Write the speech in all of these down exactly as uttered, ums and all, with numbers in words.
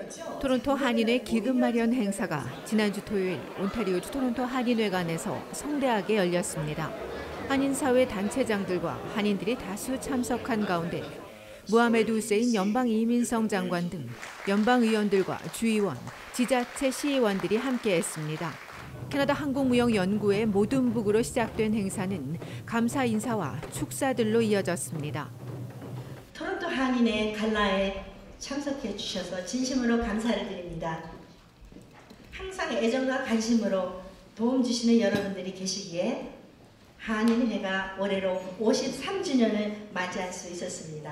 토론토 한인회 기금 마련 행사가 지난주 토요일 온타리오주 토론토 한인회관에서 성대하게 열렸습니다. 한인사회 단체장들과 한인들이 다수 참석한 가운데 무하메드 후세인 연방이민성 장관 등 연방의원들과 주의원, 지자체 시의원들이 함께했습니다. 캐나다 한국무역연구회 모든북으로 시작된 행사는 감사 인사와 축사들로 이어졌습니다. 토론토 한인회 갈라에 참석해 주셔서 진심으로 감사를 드립니다. 항상 애정과 관심으로 도움 주시는 여러분들이 계시기에 한인회가 올해로 오십삼 주년을 맞이할 수 있었습니다.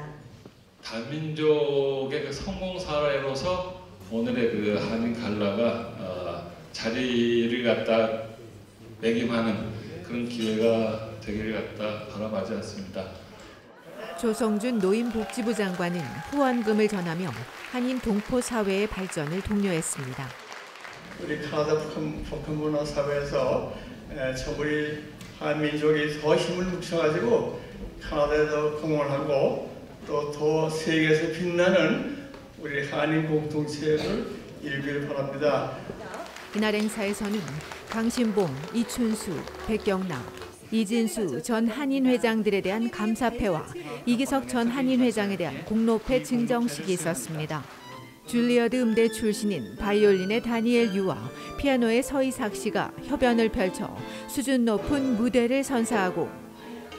다민족의 그 성공 사례로서 오늘의 그 한인 갈라가 어, 자리를 갖다 매김하는 그런 기회가 되기를 갖다 바라마지 않습니다. 조성준 노인복지부 장관은 후원금을 전하며 한인 동포 사회의 발전을 독려했습니다. 우리 캐나다 북한 문화 사회에서 우리 한민족이 더 힘을 묻혀가지고 캐나다에서 공헌하고 또 더 세계에서 빛나는 우리 한인 공동체를 이루길 바랍니다. 이날 행사에서는 강신봉, 이춘수, 백경남, 이진수 전 한인회장들에 대한 감사패와 이기석 전 한인회장에 대한 공로패 증정식이 있었습니다. 줄리어드 음대 출신인 바이올린의 다니엘 유와 피아노의 서이삭 씨가 협연을 펼쳐 수준 높은 무대를 선사하고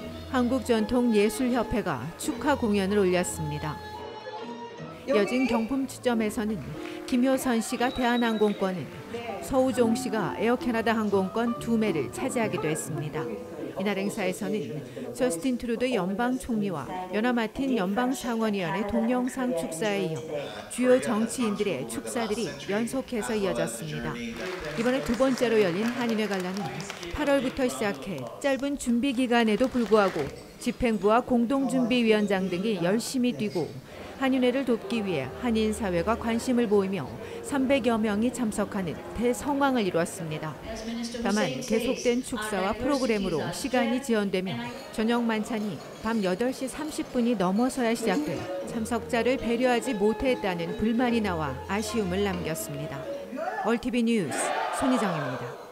한국전통예술협회가 축하 공연을 올렸습니다. 이어진 경품추첨에서는 김효선 씨가 대한항공권을, 서우종 씨가 에어캐나다 항공권 두 매를 차지하기도 했습니다. 이날 행사에서는 저스틴 트루도 연방총리와 연하 마틴 연방상원의원의 동영상 축사에 이어 주요 정치인들의 축사들이 연속해서 이어졌습니다. 이번에 두 번째로 열린 한인회 갈라는 팔월부터 시작해 짧은 준비 기간에도 불구하고 집행부와 공동준비위원장 등이 열심히 뛰고 한인회를 돕기 위해 한인 사회가 관심을 보이며 삼백여 명이 참석하는 대성황을 이루었습니다. 다만 계속된 축사와 프로그램으로 시간이 지연되며 저녁 만찬이 밤 여덟 시 삼십 분이 넘어서야 시작돼 참석자를 배려하지 못했다는 불만이 나와 아쉬움을 남겼습니다. 얼티비 뉴스 손희정입니다.